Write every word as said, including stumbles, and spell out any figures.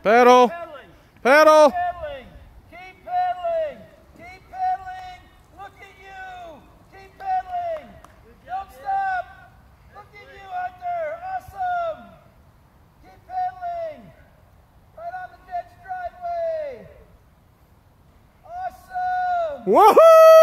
Pedal. Pedal. Pedaling. Keep pedaling. Keep pedaling. Look at you. Keep pedaling. Don't stop. Look at you, Hunter. Awesome. Keep pedaling. Right on the Jets driveway. Awesome. Woohoo!